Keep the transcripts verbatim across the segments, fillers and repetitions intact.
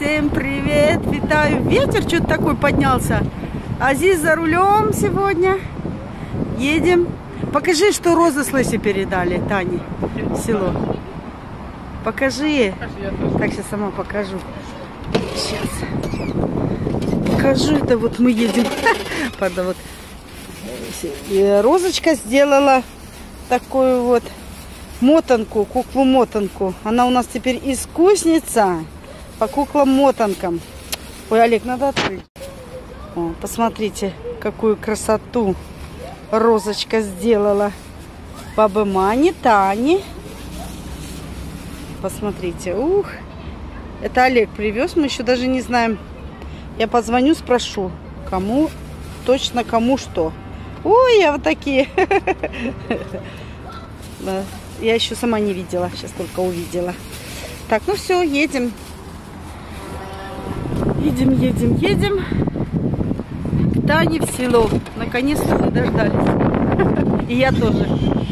Всем привет! Витаю! Ветер что-то такой поднялся. Азиз за рулем сегодня. Едем. Покажи, что розы с Леси передали Тане в село. Покажи. Так, сейчас сама покажу. Сейчас. Покажу. Это вот мы едем. Правда, вот. И Розочка сделала такую вот мотанку, куклу-мотанку. Она у нас теперь искусница по куклам-мотанкам. Ой, Олег, надо открыть. О, посмотрите, какую красоту Розочка сделала. Бабы Мани, Тани. Посмотрите, ух. Это Олег привез, мы еще даже не знаем. Я позвоню, спрошу, кому, точно кому что. Ой, я вот такие. Я еще сама не видела, сейчас только увидела. Так, ну все, едем. Едем, едем, едем. К Тане в село. Наконец-то мы дождались. И я тоже.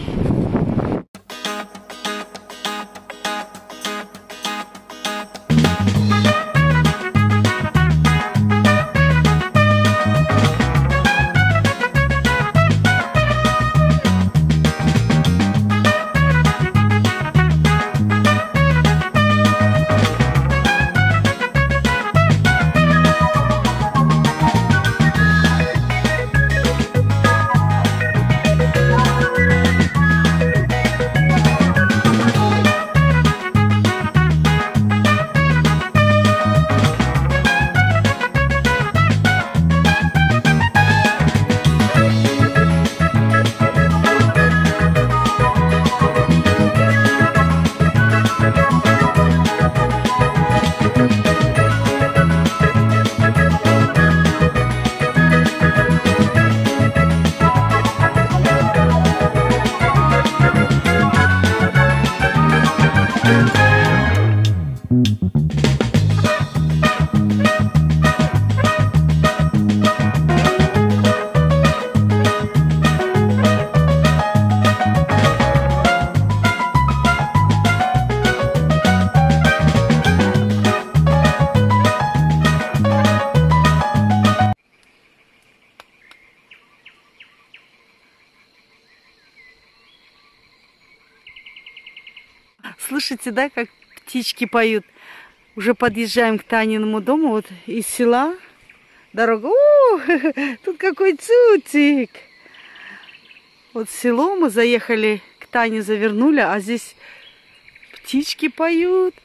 Слышите, да, как птички поют? Уже подъезжаем к Таниному дому, вот из села дорога. О, тут какой цуцик! Вот в село мы заехали, к Тане завернули, а здесь птички поют.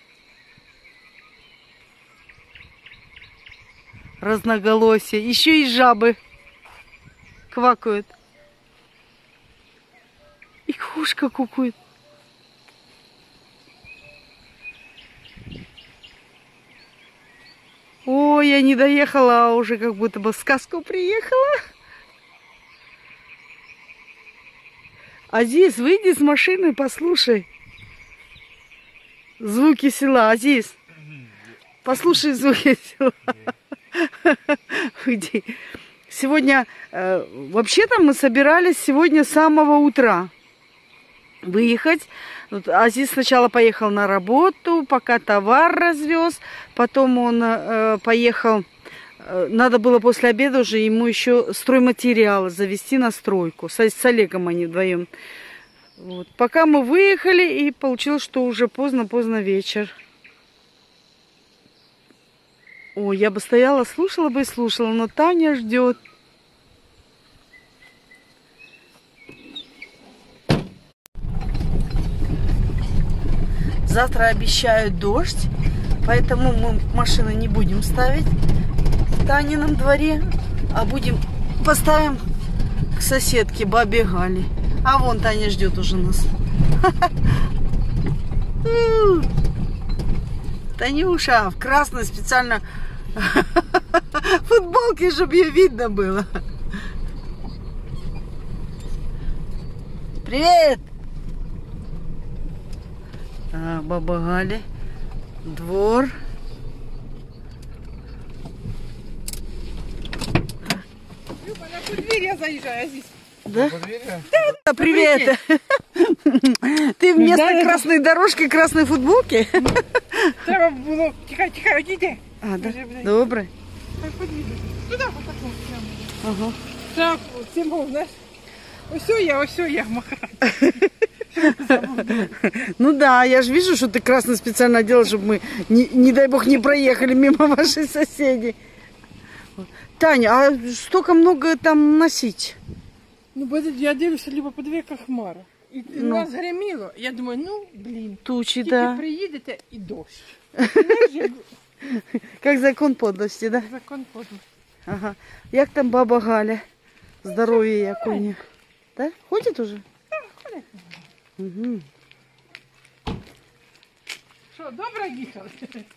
Разноголосие. Еще и жабы квакают. И кошка кукует. Ой, я не доехала, а уже как будто бы в сказку приехала. Азиз, выйди из машины, послушай звуки села. Азиз, послушай звуки села. Уйди. Сегодня, э, вообще-то мы собирались сегодня с самого утра выехать. Вот Азиз сначала поехал на работу, пока товар развез, потом он э, поехал, э, надо было после обеда уже ему еще стройматериалы завести на стройку, с, с Олегом они вдвоем. Вот. Пока мы выехали, и получилось, что уже поздно-поздно вечер. Ой, я бы стояла, слушала бы и слушала, но Таня ждет. Завтра обещают дождь, поэтому мы машины не будем ставить в Танином дворе, а будем поставим к соседке бабе Гали. А вон Таня ждет уже нас. Танюша в красной специально футболке, чтобы ее видно было. Привет! А, баба Галя, двор. Люба, на ту дверь я заезжаю, Азиз. Да? Да, привет. Ты вместо красной дорожки красной футболки? Треба щоб було. Тікай, тікай, одійди. А, да? Вже, блядь. Добре. Так, подвіду. Туди, отако, прямо. Ага. Так, цим був, знаєш. Ось я, ось я, махаю. Ну да, я же вижу, что ты красно специально делал, чтобы мы, не, не дай бог, не проехали мимо вашей соседей. Таня, а столько много там носить? Ну, бо я дивлюся, либо подиви, яка хмара. І Ну. нас греміло. Я думаю, ну, блін. Тучи, Тільки да. приїдете і дощ. Знаєш, як Как закон подлости, да? закон подлості. Ага. Як там баба Галя? Здоровье як у нее? Да? Ходит уже? Ходить. Угу. Що, добре їхали?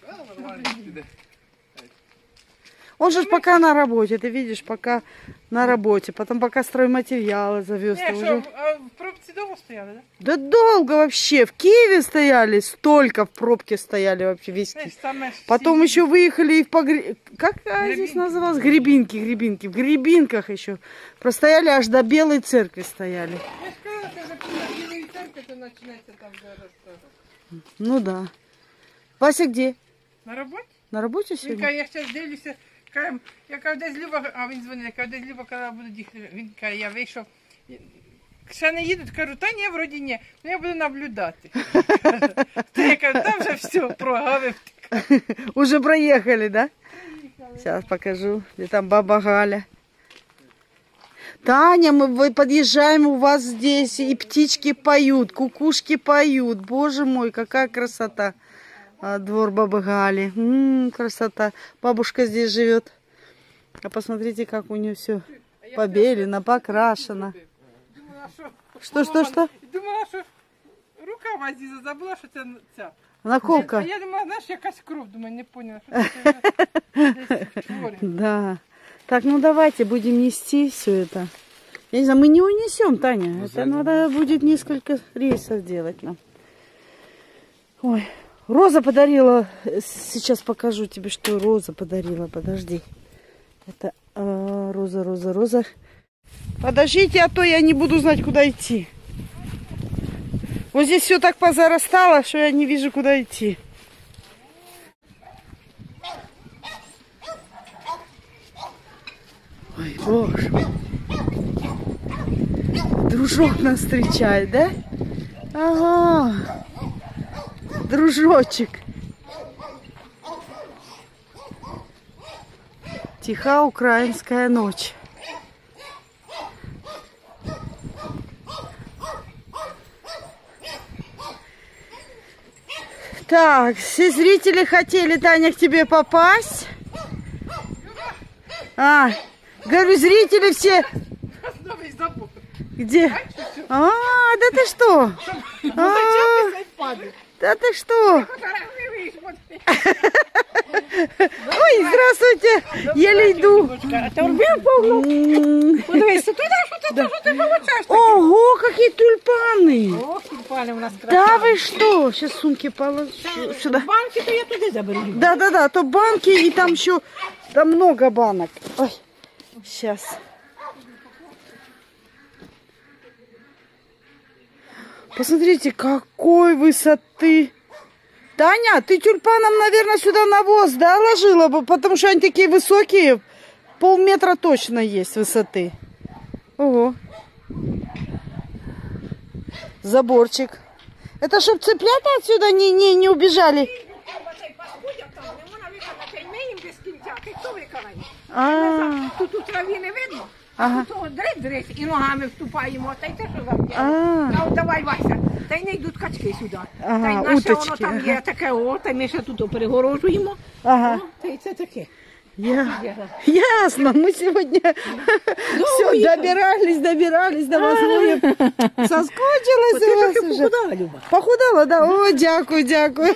Он же ж пока на работе, ты видишь, пока на работе. Потом пока стройматериалы завез. Ні, уже... що, а в пробці довго стояли, Да да? долго вообще. В Киеве стояли, столько в пробке стояли вообще весь Киев. Знаєш, саме ж Потом всі- еще выехали и в погре... Как а, здесь Гребинки. называлось? Гребинки, гребинки. В гребинках еще. Простояли аж до Белой церкви стояли. Я ж казала, це вже після Білої церкви, то починається там зараз. теж. Ну да. Вася где? На роботі? На работе Він сегодня? каже, я зараз дивлюся, каже, я кажу, десь Люба, а він дзвонить, я кажу, десь Люба, коли буде їхати. Він каже, я вийшов. Ще не їдуть, кажу, та ні, вроді ні, ну я буду наблюдати. Та я кажу, там вже все, прогавив. Уже проехали, да? Сейчас покажу, где там баба Галя. Таня, мы вы- подъезжаем, у вас здесь и птички поют, кукушки поют. Боже мой, какая красота. А, двор бабы Гали. М-м, красота. Бабушка здесь живет. А посмотрите, как у нее все побелено, покрашено. Думала, що... Что, что, что? Думала, що рука Азіза забула, що це ця. А Наколка. я думала, знаєш, якась кров, думаю, не поняла, що це вже десь хворі. Да. Так, ну давайте будем нести все это. Я не знаю, мы не унесем, Таня. Это надо будет несколько рейсов делать нам. Ой, Роза подарила. Сейчас покажу тебе, что Роза подарила. Подожди. Это а, Роза, Роза, Роза. Подождите, а то я не буду знать, куда идти. Вот здесь все так позарастало, что я не вижу, куда идти. Ой, боже. Дружок нас встречает, да? Ага. Дружочек. Тиха украинская ночь. Так, все зрители хотели, Таня, к тебе попасть. А, говорю, зрители все... Новий забув. Где? А, да ты что? А, да ты что? Ой, здравствуйте. Еле иду. М, Подивись, туди, що ти, що ти получаєш? Ого, какие тюльпаны. О, тюльпани у нас Да вы что? Сейчас сумки положу сюда. Банки, то я туди заберу. Да, да, да, то банки и там еще, там много банок. Ой, сейчас. Посмотрите, какой высоты. Таня, ты тюльпаном, наверное, сюда навоз, да, ложила бы? Потому что они такие высокие, полметра точно есть высоты. Ого. Заборчик. Это чтобы цыплята отсюда не, не, не убежали. А, Тут у траві не видно, ага. а тут дрить-дрить і ногами вступаємо, та й те, що завдяки. А. А от давай, Вася, та й не йдуть качки сюди. Ага, та й наше воно уточки, там ага. є таке, о, та й ми ще тут перегорожуємо. Ага. О, та й це таке. Я... Ясно, мы сегодня все уехали. добирались, добирались до вас. Ой, соскучилась Ти у вас трохи уже. похудала, Люба. Похудала, да? О, дякую, дякую.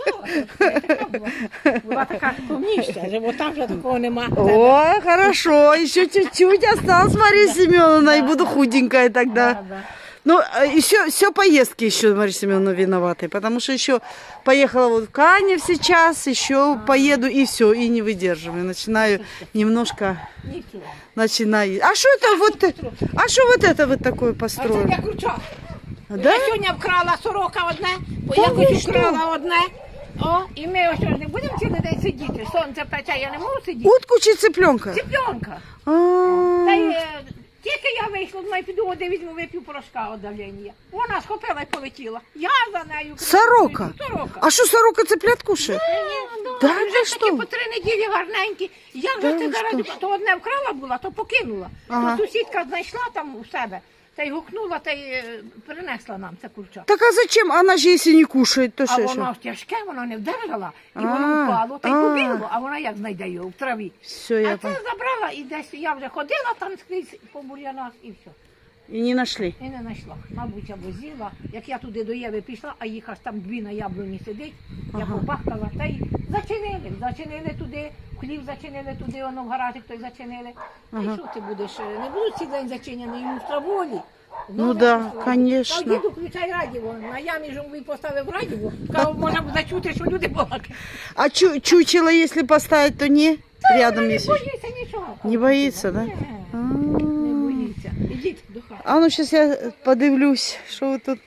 Була така повніща, живота вже такого нема. О, хорошо, еще чуть-чуть осталось, Мария Семеновна, и буду худенькая тогда. Да, да. Ну, еще все поездки еще, Мария Семеновна, виноватой, потому что еще поехала вот в Канев сейчас, еще поеду и все, и не выдерживаю, начинаю немножко, Нічого. начинаю. А что это вот, а что вот это вот такое А це построено? для круча. Да? Я сьогодні вкрала сорока одне, бо Та ви якось що? вкрала одне. О, і ми ось не будемо цілий день сидіти. Сонце пече, я не можу сидіти. Утку чи цыпленка? Цыпленка. А, Та й е, тільки я вийшла, думаю, піду води візьму, вип'ю порошка від давлення. Вона схопила і полетіла. Я за нею. Сорока? Сорока. А що сорока цыплят кушает? Да, Да, вже ви ж що? такі по три неділі гарненькі. Я вже Да це ви зараз, що? то одне вкрала була, то покинула. Ага. То сусідка знайшла там у себе, та й гукнула, та й е, принесла нам це курча. Так а зачем? Она же если не кушает, то А что воно еще? тяжке, воно не вдержала, і А, воно впало, та й а. побігло, а вона як знайде його в траві. Все, А я це поняла. забрала і десь я вже ходила там скрізь по бур'янах і все. И не нашли. І не знайшла. Мабуть, або з'їла. Як я туди до Єви пішла, а їх аж там дві на яблуні сидить, я Ага. побахкала, та й зачинили. Зачинили туди, хлів зачинили туди, воно в гаражі той зачинили. Та й Ага. що ти будеш? Не будуть цілий день зачинені, йому в траволі. Ну да, конечно. Та діду, включай радіо. На ямі жонглі поставив радіо. Кажу, можна буде чути, що люди балакають. А чу чучело, если поставить, то не? Рядом Не есть. боїться нічого. Не боится, да? Ні, А. не боїться. Ідіть до хати. А ну сейчас я подивлюсь, что вы тут.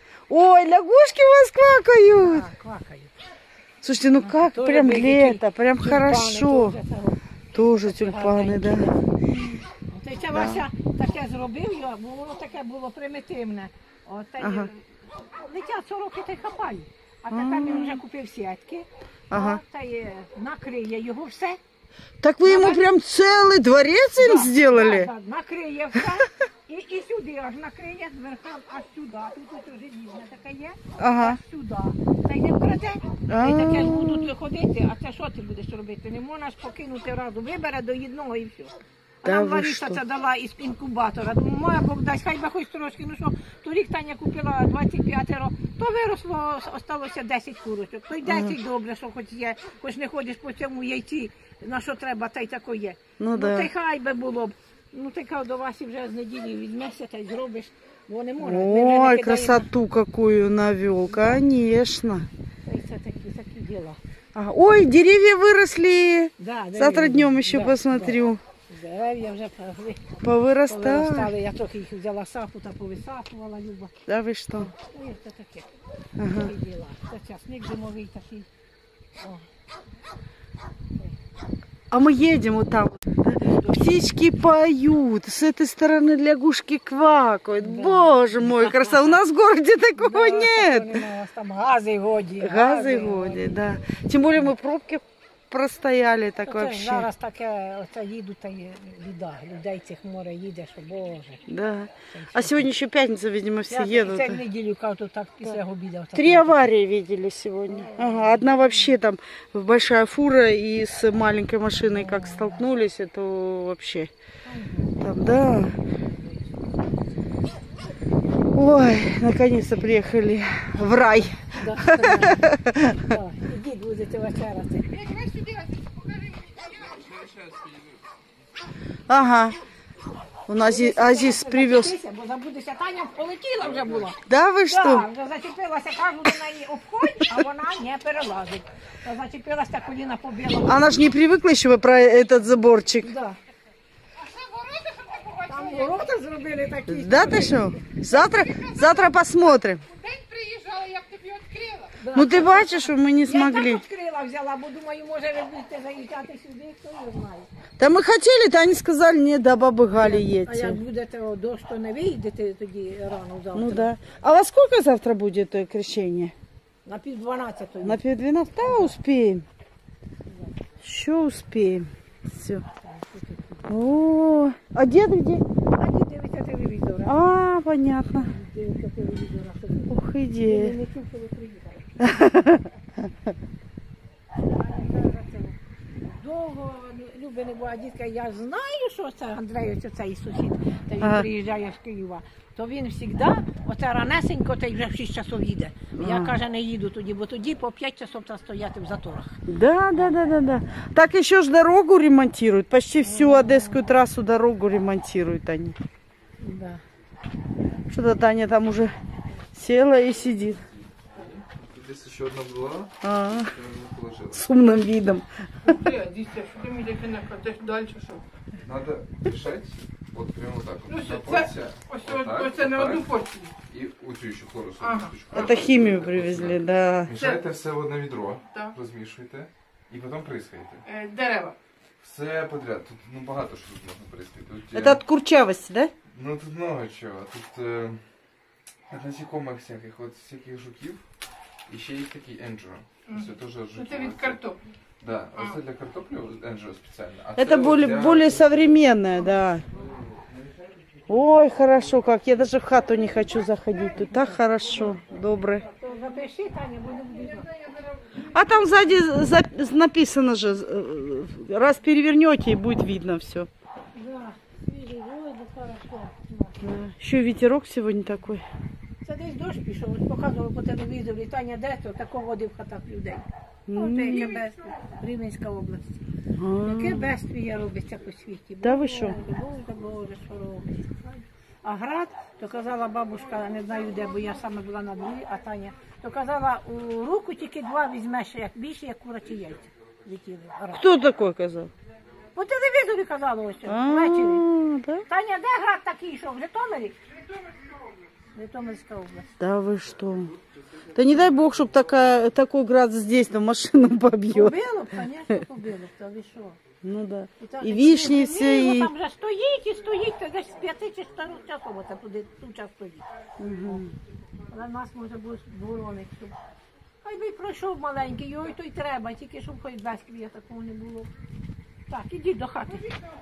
Ой, лягушки у вас квакают. А, квакають. Слушайте, ну как, Тоже прям были лето, прям Тюльпани хорошо. теж того. Тоже тюльпаны, да. Та й це Вася таке зробив, його, бо воно таке було примітивне. От, та й Ага. летять сороки та й хапають. А тепер він вже купив сітки, Ага. от, та й накриє його все. Так вы ему прям целый дворец им Да, сделали? да, да, накриє все. І, і сюди аж накриє, зверху аж сюди. Тут ось желізне таке є, Ага. аж сюди. Та й не вкраде. Та й таке ж будуть ходити, а це що ти будеш робити? Не можна ж покинути раду. Вибере до одного і все. А Та нам ви Лариса що? це дала із інкубатора. Думаю, моя Бог дасть, хай би хоч трошки. Ну що, торік Таня купила двадцять п'ятеро, то виросло, осталося десять курочок. То й десять добре, що хоч є, хоч не ходиш по цьому яйці, на що треба, та й тако є. Ну да. та й хай би було б. Ну ти кажу, до Васі вже з неділі візьмешся та й зробиш, бо не можна. Ми вже не Ой, кидаємо. красоту какую навел, конечно. Та й це такі, такі діла. А, ой, деревья выросли. Да, Завтра дерев'я. днем еще Да, посмотрю. да. Дерев'я вже повиростали. Повырастали. Я трохи їх взяла сапу та повисапувала, Люба. Да вы что? Ну, як це таке. Ага. Такі діла. Це часник зимовий такий. О. А мы едем вот там. Да? Птички поют, с этой стороны лягушки квакают. Да. Боже мой, красота. У нас в городе такого Да, нет. такого нема, у вас там гази годі. Газы годи, да. Тем более мы пробки простояли так Оце вообще. зараз таке, оце їдуть, та є біда. Людей цих море їде, що Боже. Да. А сегодня еще пятница, видимо, все Я едут. це в неділю, кажу, так після обіду. Три аварии видели сегодня. Ага, одна вообще там большая фура и с маленькой машиной как столкнулись, это вообще. Там, да. Ой, наконец-то приехали в рай. Да, да, да. Ідіть, будете вечеряти. Ага. У нас Ази- Азиз привез. Зачепися, бо забудеться, Таня полетіла вже була. Да вы Так, что? вже зачепилася, кажу до неї обходь, а вона не перелазить. Та зачепилася, коліна побила. Она же не привыкла еще про этот заборчик. Да. Там ворота зробили такі. Да ты что? Завтра, завтра посмотрим. День приїжджала, я б тобі відкрила. Да. Ну ты бачишь, что мы не Я смогли. так відкрила, взяла, бо думаю, може ви будете заїжджати сюди, хто його знає. Да мы хотели, то они сказали, нет, до бабы Гали А як едьте. будете о, дощ, то не виїдете тоді рано завтра. Ну да. А во сколько завтра будет э, крещение? На пів дванадцятої. На пів двенадцать? Да, успеем. Еще успеем. Все. О, а дед где? А ні, дивиться телевізора. А, понятно. Дивиться телевізора. щоб Ух, він иди. не чув, що ви приїхали. Довго Люби не була дітка, я знаю, що це Андрей, оце цей сусід, та він Ага. приїжджає з Києва. То він завжди, оце ранесенько, та й вже в шість часов їде. Я, Ага. каже, не їду тоді, бо тоді по п'ять часов треба стояти в заторах. Да, да, да, да, да. Так еще ж дорогу ремонтируют. Почти всю Одесскую трассу дорогу ремонтируют они. Да. Что-то Таня там уже села и сидит. Здесь еще одна была, А, я не положила. с умным видом. Де, дійсно, що ти мені таке накажеш далі, що? Надо решать. Вот прямо вот так. Ну, Вот що, на це, пальце. ось, Вот ось, так, ось це на вот одну так. порцію. И оцю еще хлорусу. Ага. Это химию привезли, да. Мішайте все в одне відро, Так. розмішуйте і потім прискайте. Е, Дерева. Все подряд. Тут ну, багато що тут можна прискати. Тут, Это е, от курчавости, да? Ну тут много чого. Тут е, от насекомых всяких, от всяких жуків. І ще є такі енджо. Це теж Ну, жуки. це від картоплі. Да, А. оце для картоплі енджо спеціально. А Это це от более, для- более современное, да. Ой, хорошо как. Я даже в хату не хочу заходить. Тут так хорошо, добре. То запиши, Таня, будемо бігати. А там сзади за- написано же, э, раз перевернете, и будет видно все. Да, свіжий воздух, хорошо. Еще ветерок сегодня такой. Це десь дощ пішов, ось показували по телевізорі, Таня де то, такого води в хатах людей. Оце яке бедствие, Рівненська область. Яке бедствие робиться по світі. Да ви що? Боже, Боже, що робиться. А град, то казала бабушка, не знаю де, бо я саме була на дворі, а Таня, то казала, у руку тільки два візьмеш, як більше, як курячі яйця. Летіли. Град. Кто такой казал? По телевізорі казала ось ввечері. А, да? Таня, де град такий, що в Житомирі? Житомирська область. Да вы что? Да не дай бог, чтобы такая, такой град здесь на машину побьет. Побило б, звісно, побило б, та ви що? Ну да. та- И вишни ні, все, ні, и... ну, там вже стоїть і стоїть, то десь з п'яти чи чотирьох часов оце туди, тут час стоїть. Але нас може бути боронить, щоб... Хай би й пройшов маленький, його й то й треба, тільки щоб хоч безкрія такого не було. Так, ідіть до хати.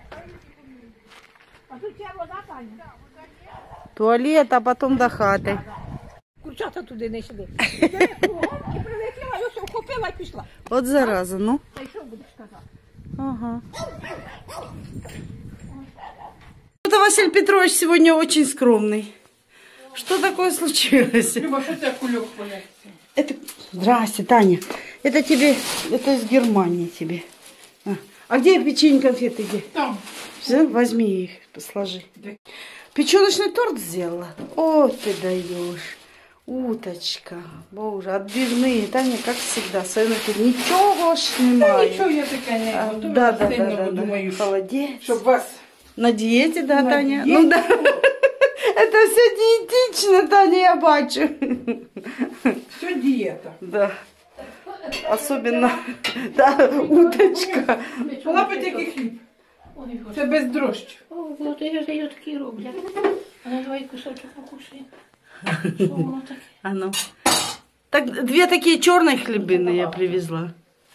А тут є вода, Таня. Туалет, а потом до хаты. Курчата туди не йшли. Я кругом і прилетіла, і все вхопила і пішла. Вот зараза, ну. Та й що будеш казати? Ага. Что-то Василий Петрович сегодня очень скромный. Что такое случилось? Люба, що це кульок поляться? Это... Здрасте, Таня. Это тебе, это из Германии тебе. А, а где печенье, конфеты где? Там. Все, возьми их, сложи. Печеночный торт сделала. О, ты даешь. Уточка. Боже, отбивные. Таня, как всегда, советую, ничего ж Та немає. нічого я таке не А, готую, да, да, сильно да, да, думаю, да. Холодец. щоб вас... На диете, да, На Таня? диете. Ну да. Это все диетично, Таня, я бачу. Все дієта. Да. Особенно, да, уточка. Лапать який хліб. Це без дрожчів. О, от я ж її такі роблять. А ну давай кусочок покушаємо. Що воно таке? А ну. Так, две такие черные хлебины я привезла.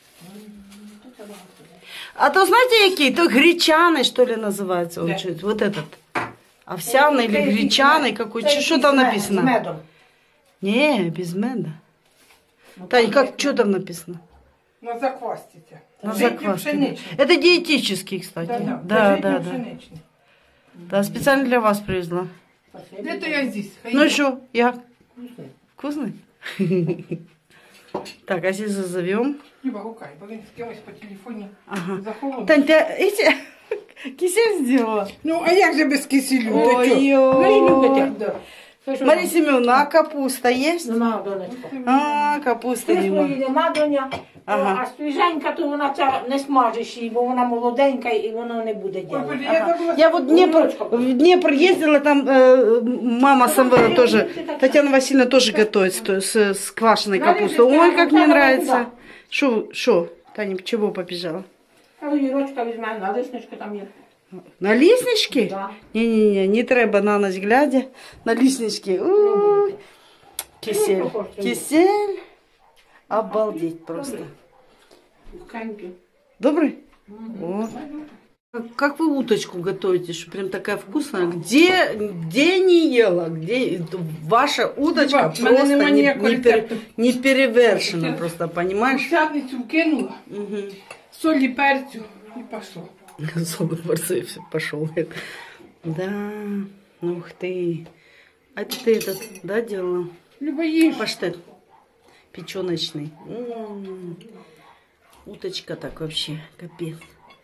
А то знаете, какие? То гречаный, что ли, называется он Да. чуть. Вот этот. Овсяный или гречаный какой-то. Что там написано? медом. Не, без меда. Тань, как, что там написано? На закваститься. На Житньо закваске. пшеничне. Это диетический, кстати. Да, Да, да, да, да. пшеничне. Да, специально для вас привезла. Де то я здесь? Хай Ну є. что, я? Вкусный? Так, а здесь зазовем. Люба, гукай, бо він з кимось по телефоні Ага. захолонув. Тань, ты эти кисель сделала? Ну, а як же без киселю? Ой-ой. Ви ж любите. Да. Мария Семеновна, а капуста есть? Нема, донечко. А, капусты Ти нема. свої нема, доня. Ага. А свіженька, то вона ця не смажиш її, бо вона молоденька і воно не буде Ой, ділати. Боже, я забула. Я вот в Днепр, в Днепр ездила, там э, мама Самвела тоже, Татьяна Васильевна тоже готовит с, с, с квашеной капустой. Ой, как мне нравится. Шо, шо, Таня, чего побежала? А огірочка візьме, на лисничку там є. На ліснички? Да. Не-не-не, не треба на ночь глядя. На ліснички. Ой. Кисель. Кисель. Обалдеть просто. Кеньки. Добрый? О. Как, как вы уточку готовите, что прям такая вкусная? Где, где не ела? Где ваша удочка Ба, в мене просто нема не, ніякого не, пер- рецепту. не перевершена, просто, понимаешь? Сядницю вкинула, Угу. солі, перцю і пішло. Особый борцой все пошел. Да, ух ты. А это ты этот, да, делала? Люба, їж. Паштет печеночный. М-м-м. Уточка так вообще, капец.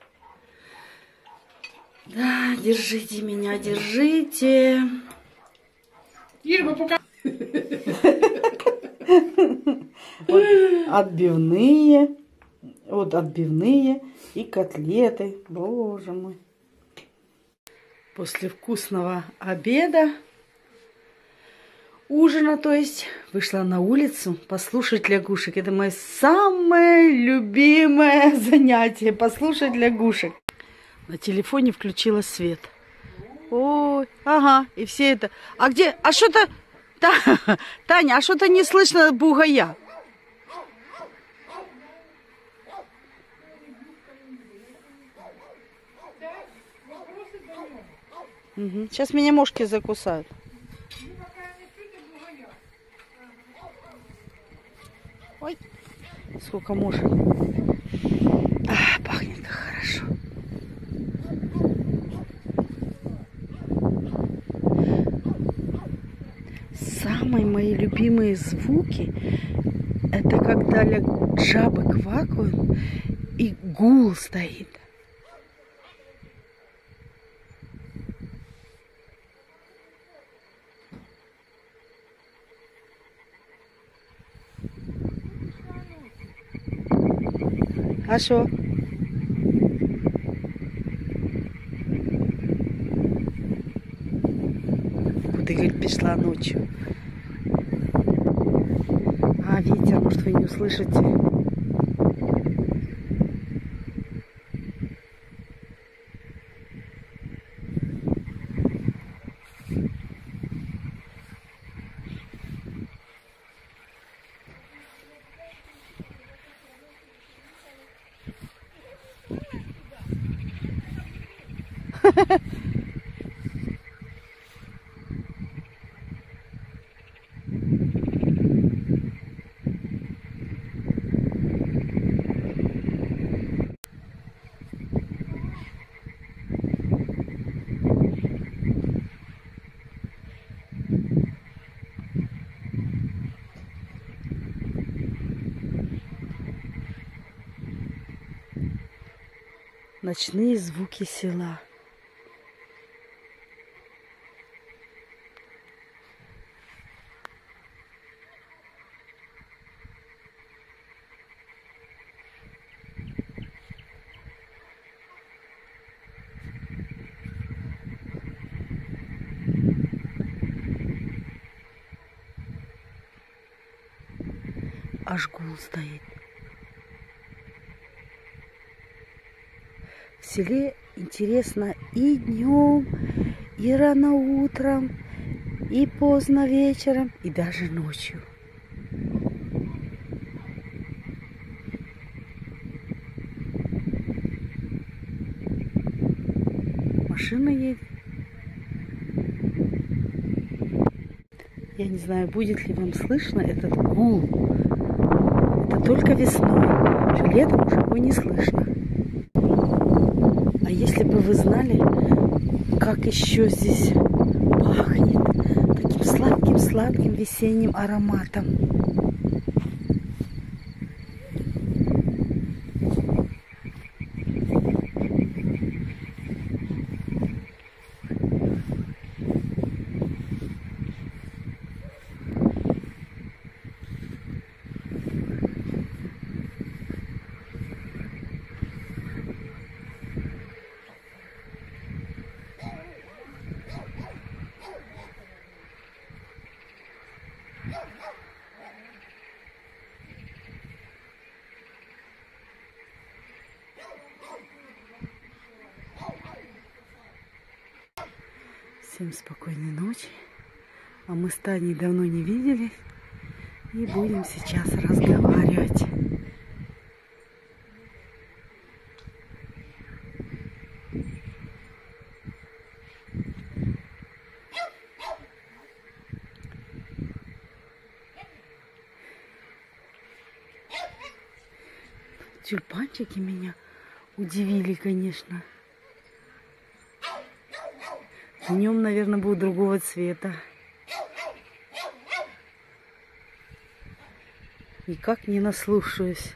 Да, держите меня, держите. Їж, бо поки... Вот отбивные, вот отбивные и котлеты. Боже мой. После вкусного обеда, ужина, то есть, вышла на улицу послушать лягушек. Это мое самое любимое занятие, послушать лягушек. На телефоне включила свет. Ой, ага, и все это. А где? А что-то... Та, Таня, а что-то не слышно бугая. Угу. Сейчас меня мошки закусают. Ой, сколько мошек. А, пахнет как хорошо. Самые мои любимые звуки — это когда жабы квакают и гул стоит. А что? Куда, говорит, пришла ночью? А, ветер, может, вы не услышите? Ночные звуки села. Аж гул стоит. В селе интересно и днем, и рано утром, и поздно вечером, и даже ночью. Машина едет. Я не знаю, будет ли вам слышно этот гул. Это только весной. Летом уже его не слышно. А если бы вы знали, как еще здесь пахнет таким сладким-сладким весенним ароматом. Всем спокойной ночи. А мы с Таней давно не виделись. И будем сейчас разговаривать. Тюльпанчики меня удивили, конечно. Днем, наверное, будут другого цвета. Никак не наслушаюсь.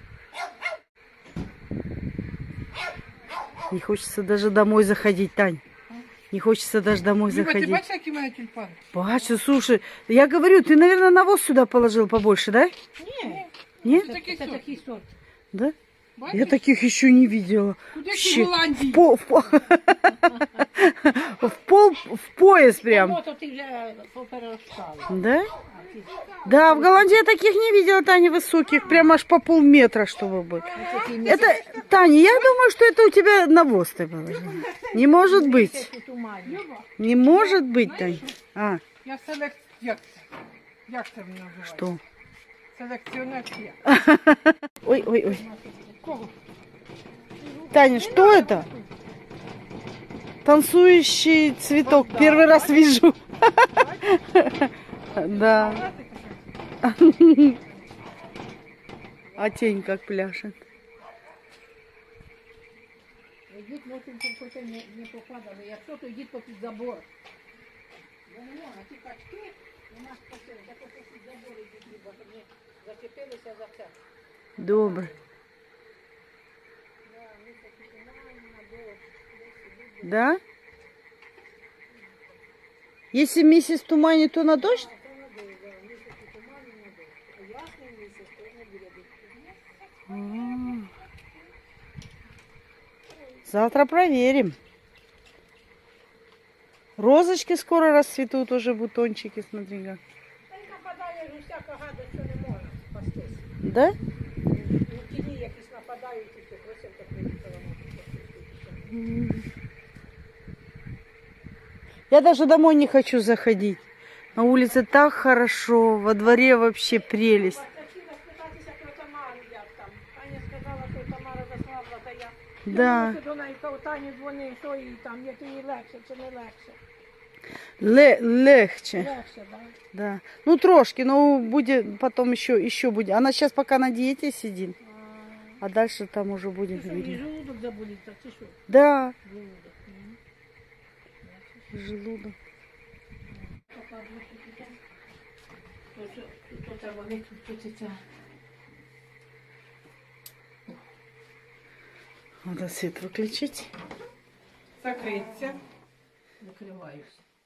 Не хочется даже домой заходить, Тань. Не хочется даже домой Люба, заходить. ты бачишь, какие у меня тюльпаны? Бачу, слушай. Я говорю, ты, наверное, навоз сюда положил побольше, да? Ні, Нет? Такий це сорт. такий сорт. Да? Я таких еще не видела. Куди ти в Вообще, Голландії? в, по- в, по- в пол, в пояс прям. Ну, то ти вже попереростала. Да? Да, в Голландии я таких не видела, Таня, высоких, прям аж по полметра, чтобы быть. Это, Таня, я думаю, что это у тебя навоз ты положила. Не может быть. Не может быть, Таня. А, Я селек... Як це? Як це воно називається? что? Селекціонер я. Ой, ой, ой. Кого? Таня, что это? Танцующий цветок. Первый раз вижу. Да. А тень как пляшет. Йдіть, потім хоч не, не попадали. Якщо, то йдіть попід забор. Бо не можна, ті качки у нас посили, так ось попід забор йдіть, бо щоб не зачепилися за це. Добре. Да, ми такі тумані, на дощ, десь ідуть, Да? Если месяц тумане, то на дождь? то на дощ, да, ми такі тумані на дощ. А ясний місяць, то не буде дощ. А. Завтра проверим. Розочки скоро расцветут, уже бутончики, смотри как. Та й нападає ж усяка гадость, що не можна спастись. Да? Ну, тіні якісь нападають, і ти просив, то приїхала на Я даже домой не хочу заходить. На улице так хорошо, во дворе вообще прелесть. Хотіла спитатися про Тамару, як там. Таня сказала, що Тамара заслабла, та я... Да. Я до неї кажу, Тані дзвони, що їй там, як їй легше чи не легше. Ле легче. Легше, так. Да. Ну трошки, но будет потом еще, еще будет. Она сейчас пока на диете сидит, а дальше там уже будет Ти що, і видно. желудок заболів, так чи що? Да, Желудок. М. желудок. Покладу сюди. То що, тут треба виключити. Надо свет выключить. Закриться. Закриваюся.